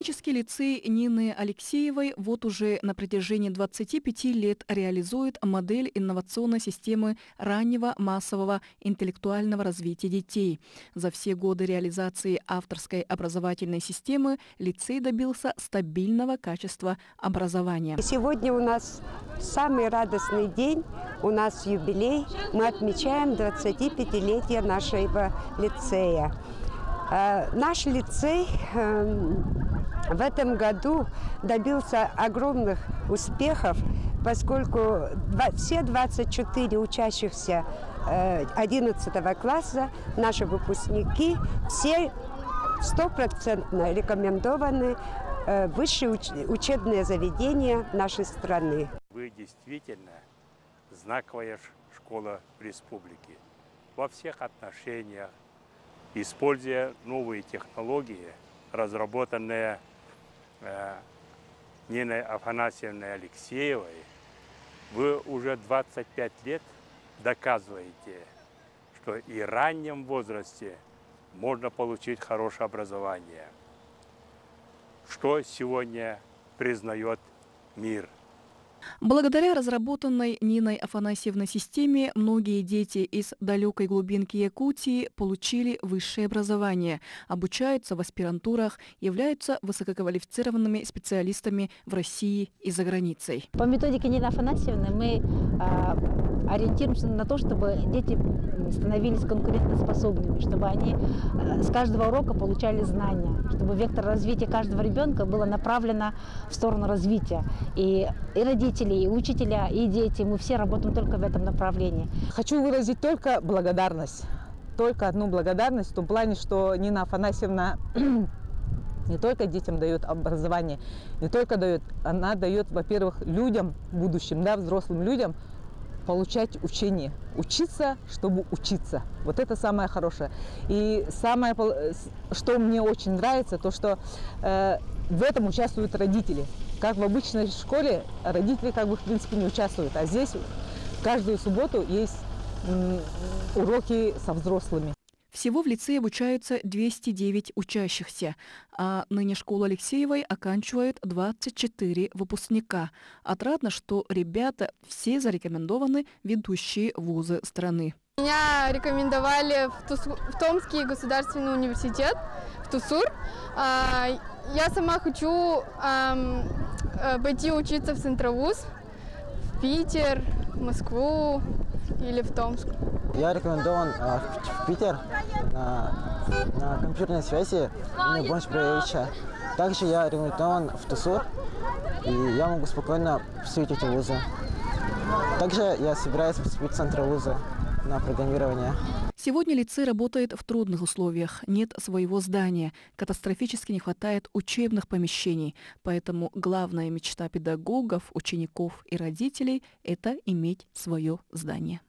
Технический лицей Нины Алексеевой вот уже на протяжении 25 лет реализует модель инновационной системы раннего массового интеллектуального развития детей. За все годы реализации авторской образовательной системы лицей добился стабильного качества образования. Сегодня у нас самый радостный день, у нас юбилей. Мы отмечаем 25-летие нашего лицея. Наш лицей в этом году добился огромных успехов, поскольку все 24 учащихся 11 класса, наши выпускники, все 100% рекомендованы высшие учебные заведения нашей страны. Вы действительно знаковая школа в республике во всех отношениях. Используя новые технологии, разработанные Ниной Афанасьевной Алексеевой, вы уже 25 лет доказываете, что и в раннем возрасте можно получить хорошее образование, что сегодня признает мир. Благодаря разработанной Ниной Афанасьевной системе многие дети из далекой глубинки Якутии получили высшее образование, обучаются в аспирантурах, являются высококвалифицированными специалистами в России и за границей. По методике Нины Афанасьевны мы ориентируемся на то, чтобы дети становились конкурентоспособными, чтобы они с каждого урока получали знания, чтобы вектор развития каждого ребенка было направлено в сторону развития. И родители, и учителя, и дети, мы все работаем только в этом направлении. Хочу выразить только благодарность, только одну благодарность в том плане, что Нина Афанасьевна не только детям дает образование, не только дает, она дает, во-первых, людям, будущим, да, взрослым людям, получать учение, учиться, чтобы учиться. Вот это самое хорошее. И самое, что мне очень нравится, то, что в этом участвуют родители. Как в обычной школе родители в принципе не участвуют, а здесь каждую субботу есть уроки со взрослыми. Всего в лицее обучаются 209 учащихся, а ныне школу Алексеевой оканчивают 24 выпускника. Отрадно, что ребята все зарекомендованы в ведущие вузы страны. Меня рекомендовали в Томский государственный университет, в ТУСУР. Я сама хочу пойти учиться в Центровуз, в Питер, в Москву или в Томск. Я рекомендован в Питер на компьютерной связи имени Бонч Браевича. Также я рекомендован в ТУСУР, и я могу спокойно поступить в эти вузы. Также я собираюсь поступить в Центровузы на программирование. Сегодня лицей работает в трудных условиях, нет своего здания, катастрофически не хватает учебных помещений, поэтому главная мечта педагогов, учеников и родителей – это иметь свое здание.